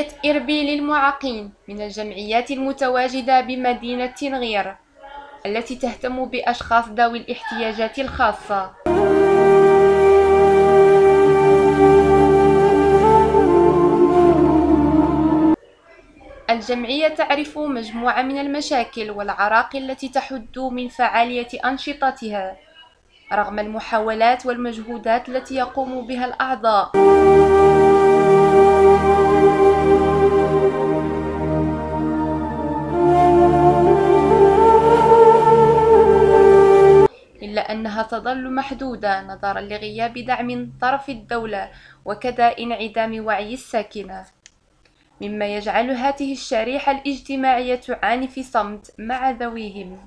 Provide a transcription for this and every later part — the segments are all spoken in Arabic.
جمعية إربيل للمعاقين من الجمعيات المتواجدة بمدينة تنغير التي تهتم بأشخاص ذوي الاحتياجات الخاصة. الجمعية تعرف مجموعة من المشاكل والعراقيل التي تحد من فعالية أنشطتها رغم المحاولات والمجهودات التي يقوم بها الأعضاء. إلا أنها تظل محدودة نظرا لغياب دعم من طرف الدولة وكذا انعدام وعي الساكنة، مما يجعل هذه الشريحة الاجتماعية تعاني في صمت مع ذويهم.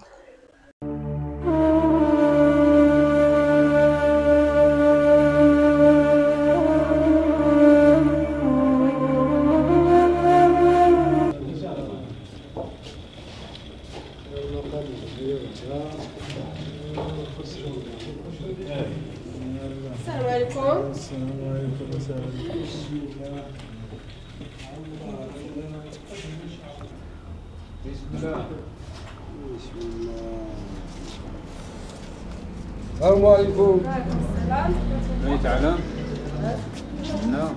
السلام عليكم. بسم الله. السلام عليكم. السلام. أي تعلم؟ نعم.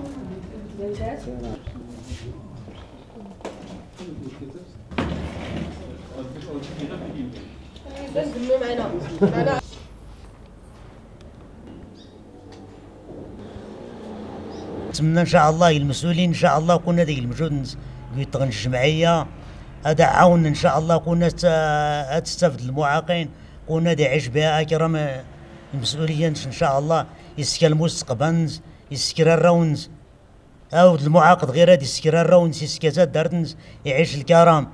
نتمنى ان شاء الله المسؤولين ان شاء الله كنا ديك المجهود قلت الجمعيه هذا عاون ان شاء الله كنا تستفد المعاقين كنا دي عيش بها كرام المسؤولين ان شاء الله يسكر المستقبل يسكر الراونز او المعاقد غير هذه يسكر الراونز يسكر دارتنز يعيش الكرام.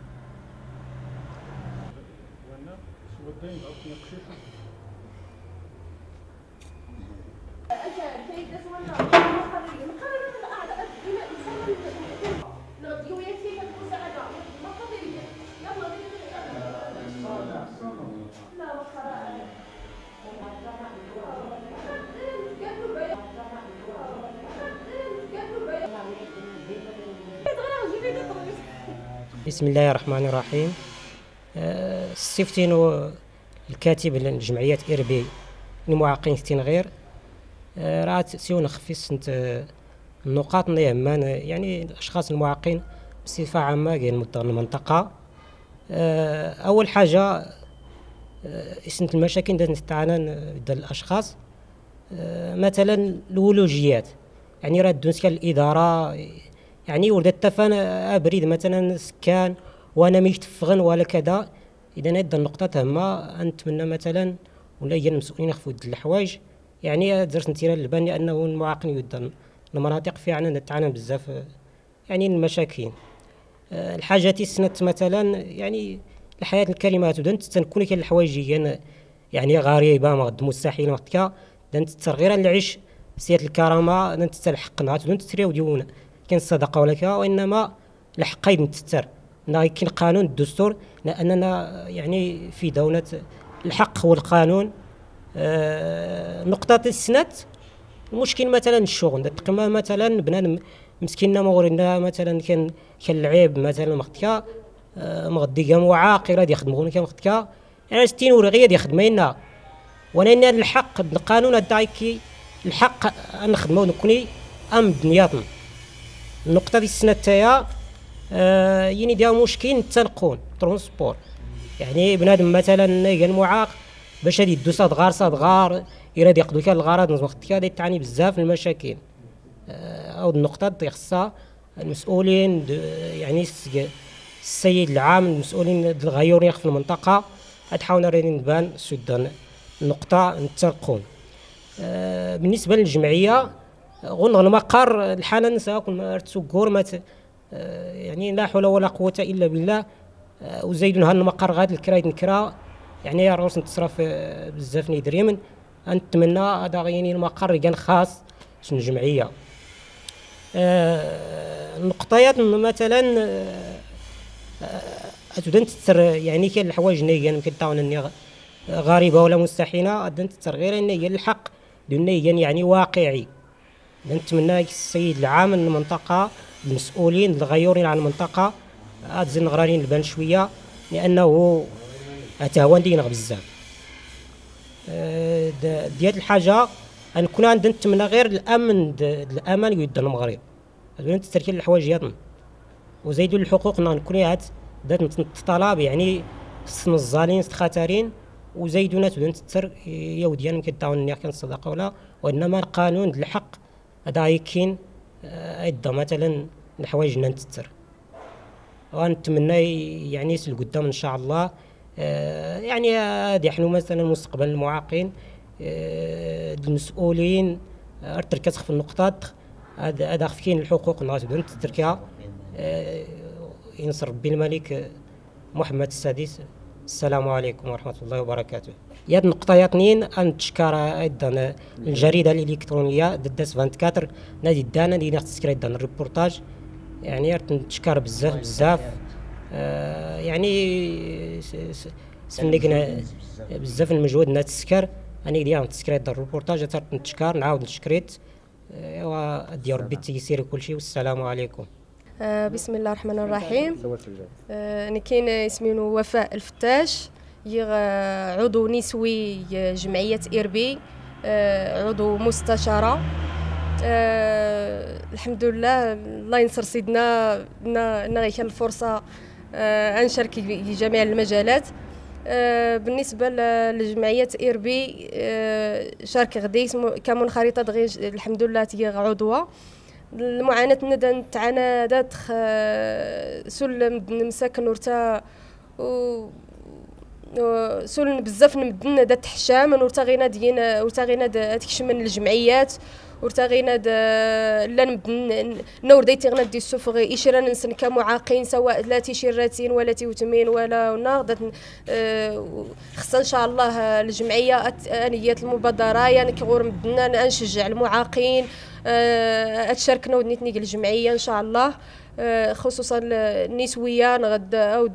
بسم الله الرحمن الرحيم. ستيفتينو الكاتب لجمعية إربي للمعاقين في تنغير راه سيون خفيس النقاط يهمان يعني الأشخاص المعاقين بصفة عامة كاين المنطقة. أول حاجة سنت المشاكل اللي تتعانى ديال الأشخاص مثلا الولوجيات يعني راه دونس الإدارة يعني ولدت تفان أبريد مثلا سكان وانا ميتفغن ولا كذا. اذا هاد النقطه تهمه نتمنى مثلا ولا هي المسؤولين يخفوا الحوايج يعني درت انتيران للبان لانه المعاقين يدن المناطق فيها تعاني بزاف يعني المشاكل. الحاجه السنت مثلا يعني الحياه الكريمات ودنت تنكون كاين الحوايج يعني غريبه مستحيل مختكا دنت غير العيش سيات الكرامه دنت تلحق نهار دنت تريو ديونا كاين الصدقه ولا كا وانما الحق يتستر كاين قانون الدستور لاننا يعني في دوله الحق والقانون. نقطه السنات المشكل مثلا الشغل تقيما مثلا بنادم مسكيننا مغرنا مثلا كان العيب مثلا مختكا مغدي كاع معاق غادي يخدمون كاع مختكا يعني 60 ورا غادي يخدمينا وانا الحق القانون دايكي الحق نخدمو نكوني ام بنياطن. النقطه ديال السنه تاعها يعني ديال مشكل التنقل ترونسبور يعني بنادم مثلا كان معاق باش يدو صاد يراد يقضوا كاع الغرض وقت هذا تعاني بزاف المشاكل. او النقطه دي خصها المسؤولين يعني السيد العام المسؤولين الغيورين في المنطقه تحاول نبان سد النقطه التنقل. بالنسبه للجمعيه غن المقر الحاله نساكم تسكور يعني لا حول ولا قوه الا بالله وزيدون هذا المقر غاد الكرايد نكرا يعني يا روس نتصرف بزاف ندريمن نتمنى هذا يعني المقر كان خاص شنو الجمعيه. النقطيات مثلا اتودن تتر يعني كاين الحوايج نيجان يمكن تعاون غريبه ولا مستحيله ادن تتر غير ان هي الحق دون يعني واقعي. نتمنى السيد العام المنطقه المسؤولين الغيورين على المنطقه زين غرارين البان شويه، لانه اتهوان دينغ بزاف. ديال الحاجه نكون عندنا نتمنى غير الامان يدنا المغرب هذول التركيب الحوايج ياضن وزيدوا الحقوق نكون عاد طلب يعني الظالمين خطرين وزيدوا ناس بدون تتر يا وديان كيدعوا كان صدقه ولا، وانما القانون الحق هذا يكين يدا مثلا الحوايج نتتر. ونتمنى يعني يسل قدام ان شاء الله. يعني هذه احنا مثلا مستقبل المعاقين المسؤولين تركز في النقطات هذا خفين الحقوق الناس بدون تتركها. ينصر ربي الملك محمد السادس. السلام عليكم ورحمة الله وبركاته. ياد النقطة يا اثنين نتشكر أيضا الجريدة الإلكترونية داس 24 نادي دانا اللي نختسكر أيضا الريبورتاج، يعني نتشكر بزاف يعني سنقنا بزاف المجهود نتسكر أنا ديال نتسكر أيضا الريبورتاج نتشكر نعاود نشكريت وديال ربي تيسير كل شيء. والسلام عليكم. بسم الله الرحمن الرحيم. أنا كاين اسمي وفاء الفتاش، عضو نسوي جمعية إيربي، عضو مستشارة. الحمد لله الله ينصر سيدنا غير كان الفرصة نشارك في جميع المجالات. بالنسبة لجمعية إيربي شارك غدي كمنخرطة غير الحمد لله تي عضوة. المعاناة ندى تعانى داتخ سل مساكن ورتا سل بزاف نمدنا دات حشام ورتاغينا دينا ورتاغينا تكشم من الجمعيات ورتاغينا لا نبدن نور ديتي غنا دي السفغ إشرا نسن كمعاقين سواء لا تيشيراتين ولا تيوتمين ولا ناغدت خص ان شاء الله الجمعيه انيات المبادره يعني كغور بدنا نشجع المعاقين اتشاركنا ودنيتني الجمعيه ان شاء الله، خصوصا النسويه نغد عود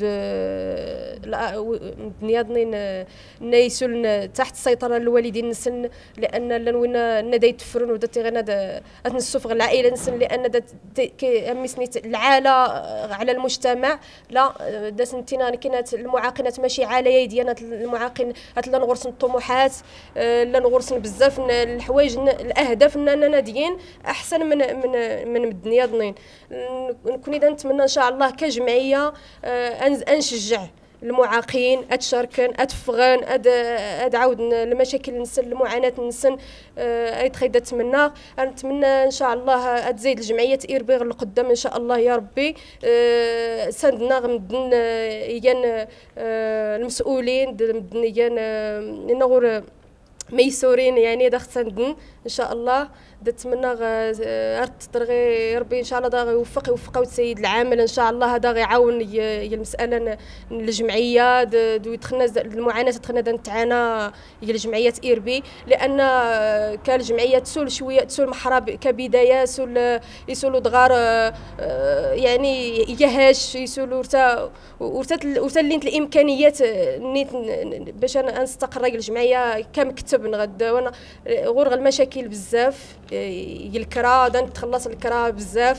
بنياضنين نيسول تحت السيطره الوالدين نسن، لان لنونا ندى يتفرن ودتي غنا نسوف العائله نسن، لان امسنيت العاله على المجتمع لا دسنتينا كانت المعاقنات ماشي على ديالنا المعاقين لا نغرسن الطموحات لا نغرسن بزاف الحوايج الاهداف اننا ناديين احسن من الدنياضنين. نكون اذا نتمنى ان شاء الله كجمعيه نشجع المعاقين اتشاركن اتفغن ادعاود المشاكل نسن المعاناه نسن ايتخيد نتمنى ان شاء الله تزيد الجمعيه إيربي لقدام ان شاء الله يا ربي. سندنا غمدن يان المسؤولين مدن يان نغور ميسورين يعني داخل سندن ان شاء الله. نتمنى تطرغي ربي ان شاء الله دا يوفق وتسيد العامل ان شاء الله، هذا غيعاون المساله الجمعيه دخلنا المعاناه دخلنا نتعانى هي الجمعيه إيربي، لان كالجمعيه تسول شويه تسول محراب كبدايه يسولوا دغار يعني يهاش يسولوا ورتا لين الامكانيات نيت باش نستقر الجمعيه كمكتب نغد وانا غير المشاكل بزاف الكرا تخلص الكرا بزاف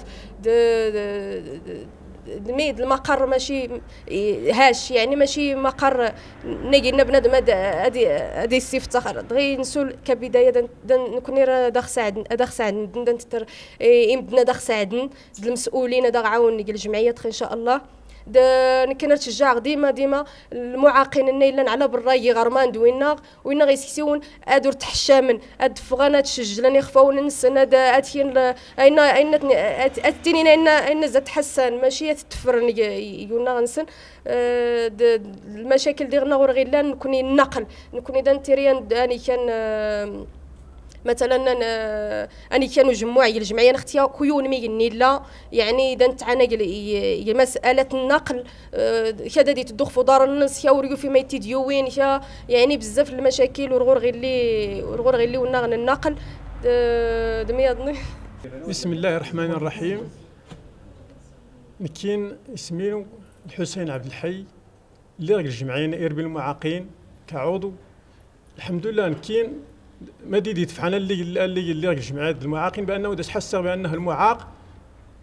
الميد المقر ماشي هاش يعني ماشي مقر نجي بنادم هادي الصفتة غير نسول كبداية نكون داخ ساعد نتر يمدنا داخ ساعد المسؤولين دا عاون الجمعية ان شاء الله. كنا نشجع ديما المعاقين النيلان على بالراي غرمان دوينا وين غيسكسيون ادور تحشامن اد فغانا تشجلن يخفاون نسن هذا اتين اين اتيني ان زاد حسن ماشي تتفرن يقولنا نسن المشاكل ديالنا غير نكون النقل نكون اذا تيريان اني كان مثلا اني كانوا جموعي الجمعيه نختيا كيون ميني لا يعني اذا نتعانى مساله النقل كذا دي تدخ في دار الناس يا وريو في ميتي ديوين يعني بزاف المشاكل ورغور غير اللي ونغن النقل دمياضني. بسم الله الرحمن الرحيم. نكين اسمي الحسين عبد الحي اللي راجل الجمعيه إيربي المعاقين كعضو. الحمد لله نكين ما دي تفعلنا اللي راجل جمعيه المعاقين بانه حس بانه المعاق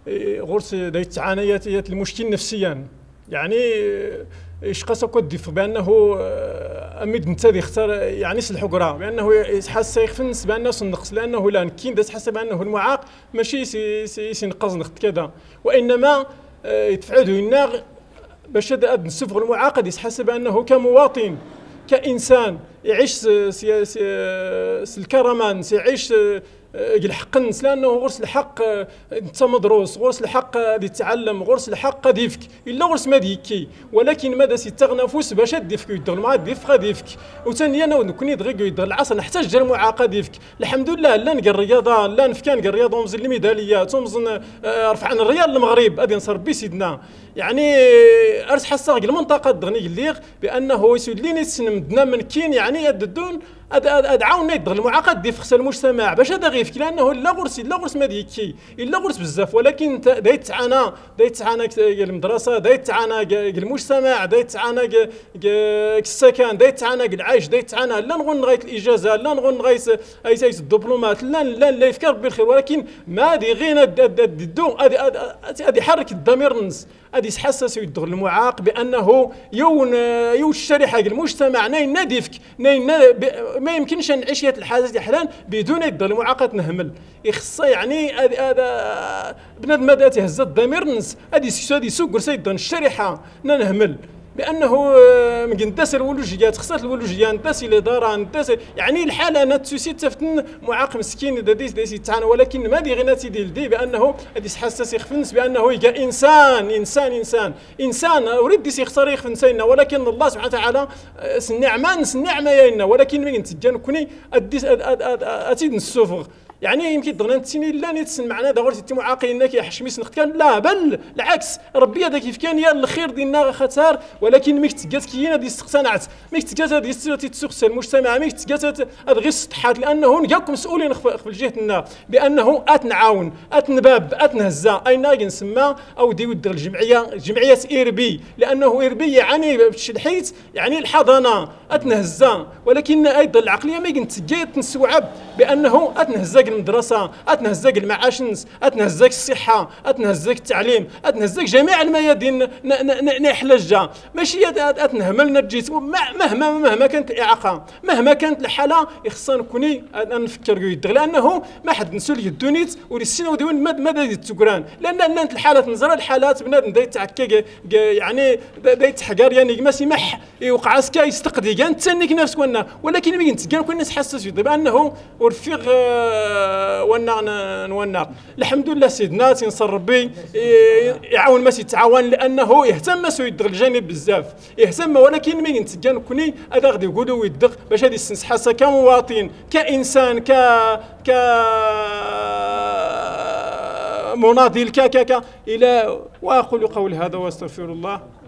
غرس دايت عانيات المشكل نفسيا يعني ايش قاسا كدف بانه امد نتا يختار يعني الحقره بانه يحس يخفنس بانه النقص لانه لا كاين داس حسب انه المعاق ماشي سينقص نخت كذا وانما يتفعله الناغ باش هذا نسفغ المعاقد يحسب انه كمواطن كانسان يعيش الكرمان يعيش الحق لانه غرس الحق انت مدروس غرس الحق غادي تتعلم غرس الحق غادي يفك الا غرس ما ديكي ولكن ماذا سيتغنفس باش ديفك يدغ مع ديف غادي يفك وثانيا انا كوني دغيا يدغ العصر نحتاج المعاقد يفك الحمد لله لا نقر الرياضه لا نفكان نقر الرياضه ومزن الميداليات ومزن رفع عن الريال المغرب غادي نصر بي سيدنا يعني ارس حساغ المنطقه دغني الليغ بانه يسود لي نسنمدنا من كين يعني الدون ادعاونا يدغ المعاقد دي فخس المجتمع باش هذا غيفك لانه لا غرس ما ديكي الا غرس بزاف ولكن دايت تعانى المدرسه دايت تعانى المجتمع دايت تعانى السكن دايت تعانى العيش دايت تعانى لا نغون لغايه الاجازه لا نغون لغايه اي الدبلومات لا يفكر بالخير ولكن ما دي غير الدو ادي حرك الضمير الناس ادي يحسس يدغ المعاق بانه يون الشريحه المجتمع ناين ديفك ناين ما يمكنش نعيش هذه الحاجه احيانا بدون يدغ المعاق نهمل يخص يعني هذا بنادم هذا تهز الضمير الناس ادي سوق سيد الشريحه نهمل بانه مقنداس الولوجيات خصات الولوجيه نداس الاداره نداس يعني الحاله انا تسوسي تفتن معاق مسكين ديس يتعانى ولكن ما دي غير دي بانه هذه حساس يخفنس بانه يلقى انسان اريد ديس يختار يخفنس ولكن الله سبحانه وتعالى النعمه يانا ولكن مين تجان كوني اتيد نسوفغ يعني يمكن ضغنا نتسيني لا نتسن معنا دا غير تي معاقينك يا حشميس نخت كان لا بل العكس ربي هذا كيف كان يا الخير ديالنا خسار ولكن ميك تقات كاينه دي استقتنعت ميك تقات هذه تسخس المجتمع ميك تقات هذا غير سطحات لانه نلقاكم مسؤولين في الجهتنا بانه اتنعاون اتنباب اتنهزا اين نسمى او دي ود جمعيه ايربي لانه ايربي يعني الحيت يعني الحضانه اتنهزا ولكن ايضا العقليه ما ينتجيت نسوعب بانه اتنهزا المدرسه اتنهزك المعاشنس اتنهزك الصحه اتنهزك التعليم اتنهزك جميع الميادين نحلجها ماشي اتنهمل نجيت مهما كانت الاعاقه مهما كانت الحاله خصنا نكوني نفكر يدغ لانه ما حد نسول يدونيت وللسنه ودون ماذا التكران لان الحالات نزرى الحالات بنادم دايت تعكا يعني دايت حقار يعني ما سمح يوقع سكا يستقدي كان تسنيك نفسك ولكن ما كنت كان كنا نحسس بانه ورفيق وننا الحمد لله سيدنا تنصر ربي يعاون ما يتعاون لانه يهتم سو يدغ الجانب بزاف يهتم ولكن ما ينتقان كوني هذا غادي يقولوا يدغ باش هذه السنس حاسه كمواطن كانسان ك مناضل الى واقول قولي هذا واستغفر الله